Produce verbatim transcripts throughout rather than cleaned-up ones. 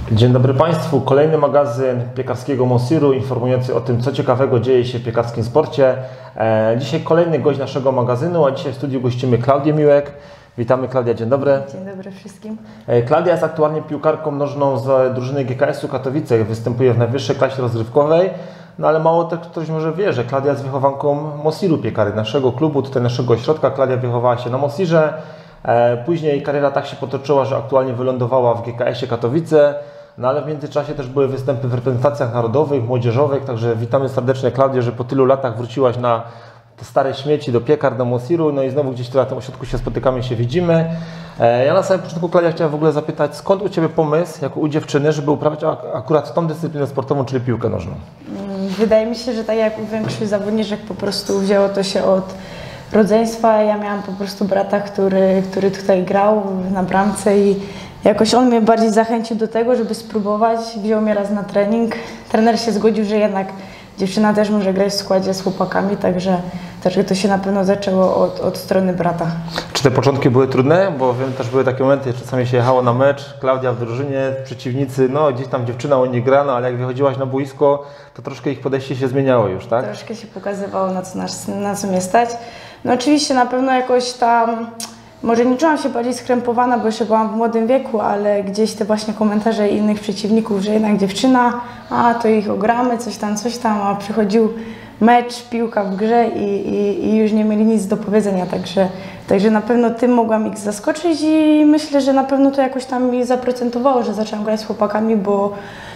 Dzień dobry Państwu. Kolejny magazyn piekarskiego Monsiru informujący o tym, co ciekawego dzieje się w piekarskim sporcie. Dzisiaj kolejny gość naszego magazynu, a dzisiaj w studiu gościmy Klaudię Miłek. Witamy, Klaudia, dzień dobry. Dzień dobry wszystkim. Klaudia jest aktualnie piłkarką nożną z drużyny G K S-u Katowice, występuje w najwyższej klasie rozgrywkowej. No ale mało też ktoś może wie, że Klaudia jest wychowanką Monsiru Piekary, naszego klubu, tutaj naszego ośrodka. Klaudia wychowała się na Monsirze. Później kariera tak się potoczyła, że aktualnie wylądowała w G K S-ie Katowice. No ale w międzyczasie też były występy w reprezentacjach narodowych, młodzieżowych, także witamy serdecznie, Klaudię, że po tylu latach wróciłaś na te stare śmieci do piekar, do Monsiru, no i znowu gdzieś tu na tym ośrodku się spotykamy, się widzimy. Ja na samym początku, Klaudia, chciałem w ogóle zapytać, skąd u Ciebie pomysł, jako u dziewczyny, żeby uprawiać akurat tą dyscyplinę sportową, czyli piłkę nożną? Wydaje mi się, że tak jak u większość zawodniczek, po prostu wzięło to się od rodzeństwa. Ja miałam po prostu brata, który, który tutaj grał na bramce i jakoś on mnie bardziej zachęcił do tego, żeby spróbować. Wziął mnie raz na trening. Trener się zgodził, że jednak dziewczyna też może grać w składzie z chłopakami, także, także to się na pewno zaczęło od, od strony brata. Czy te początki były trudne? Bo wiem, też były takie momenty, że czasami się jechało na mecz, Klaudia w drużynie, przeciwnicy, no gdzieś tam dziewczyna u nich gra, no ale jak wychodziłaś na boisko, to troszkę ich podejście się zmieniało już, tak? Troszkę się pokazywało, na co, na co mnie stać. No oczywiście na pewno jakoś tam, może nie czułam się bardziej skrępowana, bo jeszcze byłam w młodym wieku, ale gdzieś te właśnie komentarze innych przeciwników, że jednak dziewczyna, a to ich ogramy, coś tam, coś tam, a przychodził mecz, piłka w grze i, i, i już nie mieli nic do powiedzenia, także, także na pewno tym mogłam ich zaskoczyć i myślę, że na pewno to jakoś tam mi zaprocentowało, że zaczęłam grać z chłopakami, bo,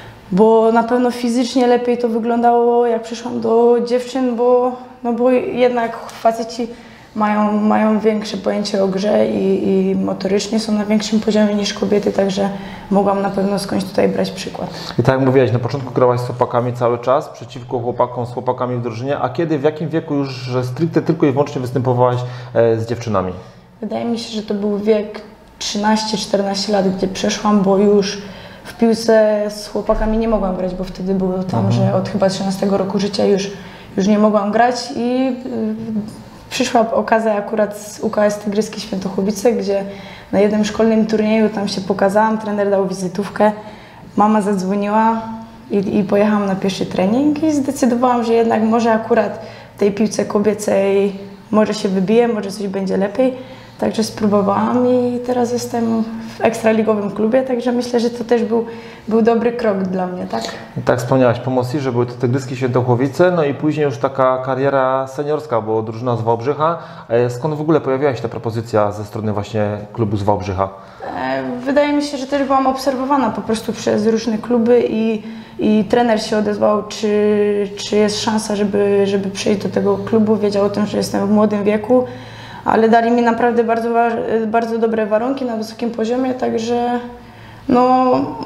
bo na pewno fizycznie lepiej to wyglądało, jak przyszłam do dziewczyn, bo, no bo jednak faceci Mają, mają większe pojęcie o grze i, i motorycznie są na większym poziomie niż kobiety, także mogłam na pewno skądś tutaj brać przykład. I tak jak mówiłaś, na początku grałaś z chłopakami cały czas, przeciwko chłopakom, z chłopakami w drużynie, a kiedy, w jakim wieku już że stricte tylko i wyłącznie występowałaś e, z dziewczynami? Wydaje mi się, że to był wiek trzynaście czternaście lat, gdzie przeszłam, bo już w piłce z chłopakami nie mogłam grać, bo wtedy było tam, mhm. że od chyba trzynastego roku życia już, już nie mogłam grać i yy, przyszła okazja akurat z U K S Tygryski Świętochłowice, gdzie na jednym szkolnym turnieju tam się pokazałam, trener dał wizytówkę, mama zadzwoniła i, i pojechałam na pierwszy trening i zdecydowałam, że jednak może akurat w tej piłce kobiecej może się wybiję, może coś będzie lepiej. Także spróbowałam i teraz jestem w ekstraligowym klubie, także myślę, że to też był, był dobry krok dla mnie, tak? Tak wspomniałaś, po Monsirze były to Tygryski Świętochłowice, no i później już taka kariera seniorska, bo drużyna z Wałbrzycha. Skąd w ogóle pojawiła się ta propozycja ze strony właśnie klubu z Wałbrzycha? Wydaje mi się, że też byłam obserwowana po prostu przez różne kluby i, i trener się odezwał, czy, czy jest szansa, żeby, żeby przejść do tego klubu. Wiedział o tym, że jestem w młodym wieku, ale dali mi naprawdę bardzo, bardzo dobre warunki na wysokim poziomie, także no,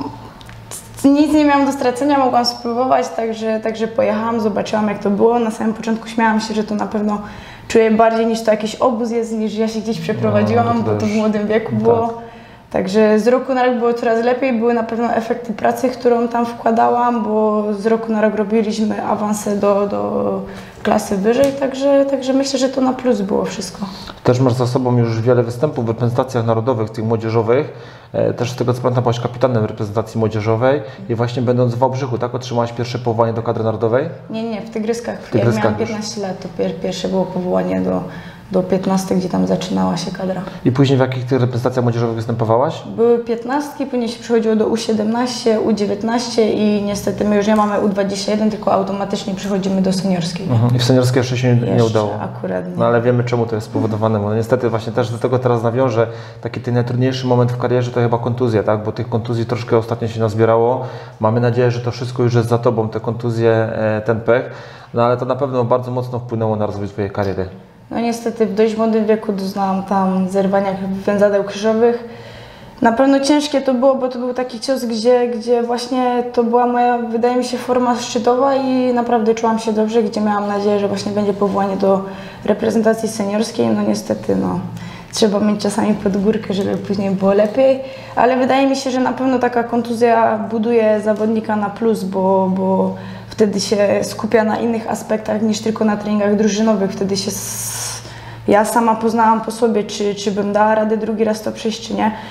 nic nie miałam do stracenia, mogłam spróbować, także, także pojechałam, zobaczyłam jak to było. Na samym początku śmiałam się, że to na pewno czuję bardziej niż to jakiś obóz jest, niż ja się gdzieś przeprowadziłam, no, to bo to w młodym wieku było. Tak. Także z roku na rok było coraz lepiej, były na pewno efekty pracy, którą tam wkładałam, bo z roku na rok robiliśmy awanse do, do klasy wyżej, także, także myślę, że to na plus było wszystko. Też masz za sobą już wiele występów w reprezentacjach narodowych, tych młodzieżowych. Też z tego co pamiętam, byłaś kapitanem reprezentacji młodzieżowej i właśnie będąc w Wałbrzychu, tak? Otrzymałaś pierwsze powołanie do kadry narodowej? Nie, nie, w Tygryskach. W Tygryskach Jak miałam piętnaście lat, to pier pierwsze było powołanie do do piętnastki, gdzie tam zaczynała się kadra. I później w jakich tych reprezentacjach młodzieżowych występowałaś? Były piętnastki, później się przechodziło do U siedemnaście, U dziewiętnaście i niestety my już nie mamy U dwadzieścia jeden, tylko automatycznie przechodzimy do seniorskiej. Mhm. I w seniorskiej jeszcze się jeszcze nie udało. Akurat nie. No ale wiemy czemu to jest spowodowane, bo niestety właśnie też do tego teraz nawiążę, taki ten najtrudniejszy moment w karierze to chyba kontuzja, tak? Bo tych kontuzji troszkę ostatnio się nazbierało. Mamy nadzieję, że to wszystko już jest za Tobą, te kontuzje, ten pech, no ale to na pewno bardzo mocno wpłynęło na rozwój Twojej kariery. No niestety w dość młodym wieku doznałam tam zerwania więzadeł krzyżowych. Na pewno ciężkie to było, bo to był taki cios, gdzie, gdzie właśnie to była moja, wydaje mi się, forma szczytowa i naprawdę czułam się dobrze, gdzie miałam nadzieję, że właśnie będzie powołanie do reprezentacji seniorskiej. No niestety, no, trzeba mieć czasami pod górkę, żeby później było lepiej, ale wydaje mi się, że na pewno taka kontuzja buduje zawodnika na plus, bo, bo wtedy się skupia na innych aspektach niż tylko na treningach drużynowych. Wtedy się s... ja sama poznałam po sobie, czy, czy bym dała radę drugi raz to przejść, czy nie.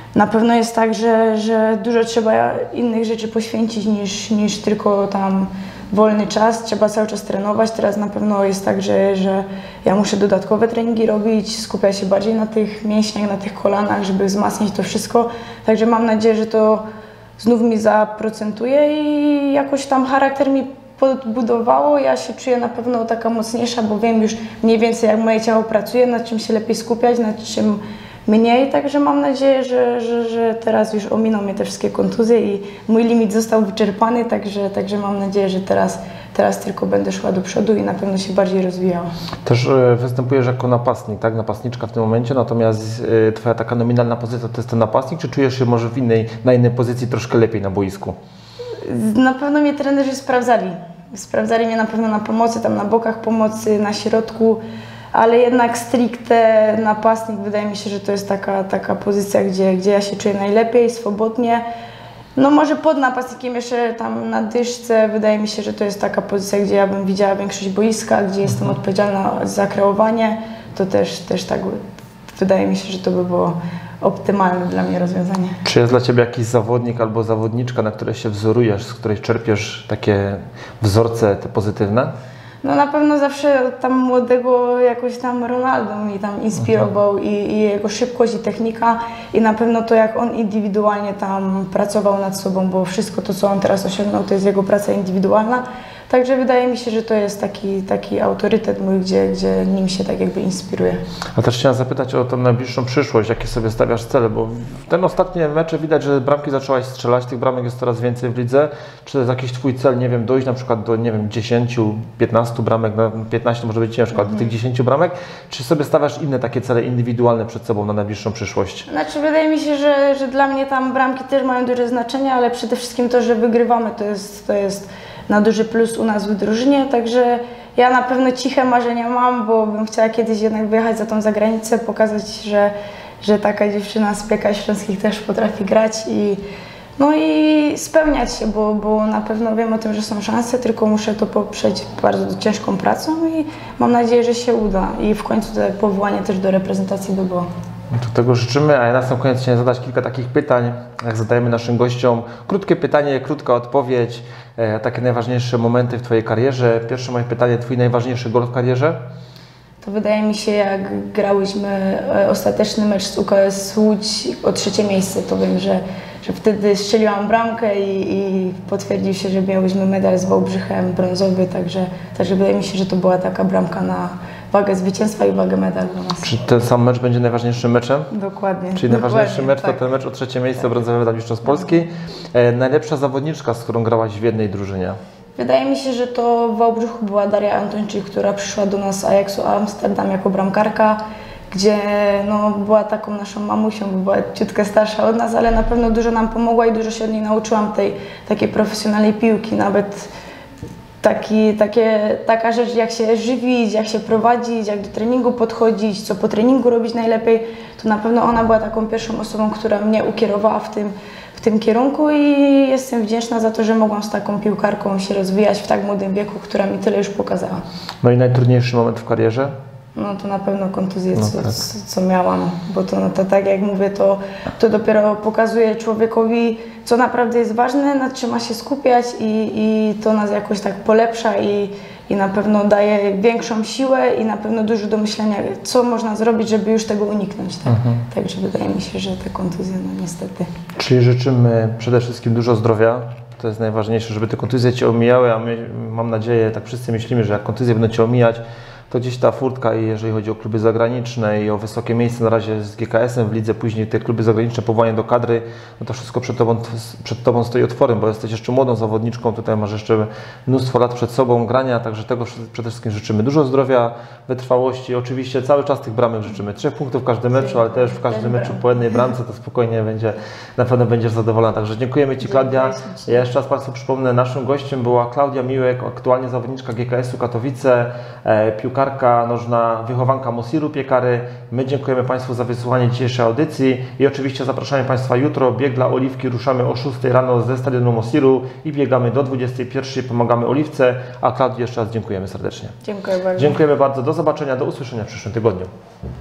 na pewno jest tak, że, że dużo trzeba innych rzeczy poświęcić niż, niż tylko tam wolny czas. Trzeba cały czas trenować. Teraz na pewno jest tak, że, że ja muszę dodatkowe treningi robić, skupiać się bardziej na tych mięśniach, na tych kolanach, żeby wzmacniać to wszystko. Także mam nadzieję, że to znów mi zaprocentuje i jakoś tam charakter mi podbudowało. Ja się czuję na pewno taka mocniejsza, bo wiem już mniej więcej jak moje ciało pracuje, nad czym się lepiej skupiać, nad czym mniej. Także mam nadzieję, że, że, że teraz już ominą mnie te wszystkie kontuzje i mój limit został wyczerpany, także, także mam nadzieję, że teraz, teraz tylko będę szła do przodu i na pewno się bardziej rozwijała. Też występujesz jako napastnik, tak? Napastniczka w tym momencie, natomiast Twoja taka nominalna pozycja to jest ten napastnik, czy czujesz się może w innej, na innej pozycji troszkę lepiej na boisku? Na pewno mnie trenerzy sprawdzali. Sprawdzali mnie na pewno na pomocy, tam na bokach pomocy, na środku, ale jednak stricte napastnik, wydaje mi się, że to jest taka, taka pozycja, gdzie, gdzie ja się czuję najlepiej, swobodnie. No może pod napastnikiem jeszcze tam na dyszce, wydaje mi się, że to jest taka pozycja, gdzie ja bym widziała większość boiska, gdzie jestem odpowiedzialna za kreowanie. To też, też tak wydaje mi się, że to by było optymalne dla mnie rozwiązanie. Czy jest dla Ciebie jakiś zawodnik albo zawodniczka, na której się wzorujesz, z której czerpiesz takie wzorce te pozytywne? No na pewno zawsze tam młodego jakoś tam Ronaldo mi tam inspirował i, i jego szybkość i technika i na pewno to, jak on indywidualnie tam pracował nad sobą, bo wszystko to, co on teraz osiągnął, to jest jego praca indywidualna. Także wydaje mi się, że to jest taki, taki autorytet mój, gdzie, gdzie nim się tak jakby inspiruje. A też chciałem zapytać o tą najbliższą przyszłość, jakie sobie stawiasz cele, bo w ten ostatnie mecze widać, że bramki zaczęłaś strzelać, tych bramek jest coraz więcej w lidze. Czy to jest jakiś Twój cel, nie wiem, dojść na przykład do, nie wiem, dziesięciu, piętnastu bramek, no piętnaście może być ciężko, ale do tych dziesięciu bramek, czy sobie stawiasz inne takie cele indywidualne przed sobą na najbliższą przyszłość? Znaczy wydaje mi się, że, że dla mnie tam bramki też mają duże znaczenie, ale przede wszystkim to, że wygrywamy, to jest, to jest na duży plus u nas w drużynie, także ja na pewno ciche marzenia mam, bo bym chciała kiedyś jednak wyjechać za tą zagranicę, pokazać, że, że taka dziewczyna z Piekar Śląskich też potrafi grać i, no i spełniać się, bo, bo na pewno wiem o tym, że są szanse, tylko muszę to poprzeć bardzo ciężką pracą i mam nadzieję, że się uda i w końcu to powołanie też do reprezentacji by było. To tego życzymy, a ja na sam koniec chciałem zadać kilka takich pytań, jak zadajemy naszym gościom. Krótkie pytanie, krótka odpowiedź, e, takie najważniejsze momenty w Twojej karierze. Pierwsze moje pytanie, Twój najważniejszy gol w karierze? To wydaje mi się, jak grałyśmy e, ostateczny mecz z U K S Łódź o trzecie miejsce, to wiem, że, że wtedy strzeliłam bramkę i, i potwierdził się, że miałyśmy medal z Wałbrzychem brązowy, także, także wydaje mi się, że to była taka bramka na wagę zwycięstwa i wagę medalu dla nas. Czy ten sam mecz będzie najważniejszym meczem? Dokładnie. Czyli najważniejszy dokładnie, mecz tak. to ten mecz o trzecie miejsce, tak. Brązowy medal mistrzostw Polski. E, najlepsza zawodniczka, z którą grałaś w jednej drużynie? Wydaje mi się, że to w Wałbrzychu była Daria Antończyk, która przyszła do nas z Ajaxu Amsterdam jako bramkarka, gdzie no, była taką naszą mamusią, bo była ciutkę starsza od nas, ale na pewno dużo nam pomogła i dużo się od niej nauczyłam tej takiej profesjonalnej piłki, nawet Taki, takie, taka rzecz, jak się żywić, jak się prowadzić, jak do treningu podchodzić, co po treningu robić najlepiej, to na pewno ona była taką pierwszą osobą, która mnie ukierowała w tym, w tym kierunku i jestem wdzięczna za to, że mogłam z taką piłkarką się rozwijać w tak młodym wieku, która mi tyle już pokazała. No i najtrudniejszy moment w karierze? No to na pewno kontuzje, no co, tak. co miałam, bo to, no to tak jak mówię, to, to dopiero pokazuje człowiekowi, co naprawdę jest ważne, nad czym ma się skupiać i, i to nas jakoś tak polepsza i, i na pewno daje większą siłę i na pewno dużo do myślenia, co można zrobić, żeby już tego uniknąć. Tak? Mhm. Także wydaje mi się, że te kontuzje, no niestety. Czyli życzymy przede wszystkim dużo zdrowia. To jest najważniejsze, żeby te kontuzje Cię omijały, a my, mam nadzieję, tak wszyscy myślimy, że jak kontuzje będą Cię omijać, to gdzieś ta furtka, i jeżeli chodzi o kluby zagraniczne i o wysokie miejsce na razie z G K S-em w lidze, później te kluby zagraniczne, powołanie do kadry, no to wszystko przed tobą, przed Tobą stoi otworem, bo jesteś jeszcze młodą zawodniczką, tutaj masz jeszcze mnóstwo lat przed sobą grania, także tego przede wszystkim życzymy dużo zdrowia, wytrwałości, oczywiście cały czas tych bramek życzymy, trzech punktów w każdym meczu, ale też w każdym meczu po jednej bramce, to spokojnie będzie, na pewno będziesz zadowolona, także dziękujemy Ci, Klaudia. Ja jeszcze raz Państwu przypomnę, naszym gościem była Klaudia Miłek, aktualnie zawodniczka G K S-u Katowice, e, piłkarka nożna, wychowanka Mosiru Piekary. My dziękujemy Państwu za wysłuchanie dzisiejszej audycji i oczywiście zapraszamy Państwa jutro. Bieg dla Oliwki ruszamy o szóstej rano ze stadionu Mosiru i biegamy do dwudziestej pierwszej. Pomagamy Oliwce, a Klaudii jeszcze raz dziękujemy serdecznie. Dziękuję bardzo. Dziękujemy bardzo. Do zobaczenia, do usłyszenia w przyszłym tygodniu.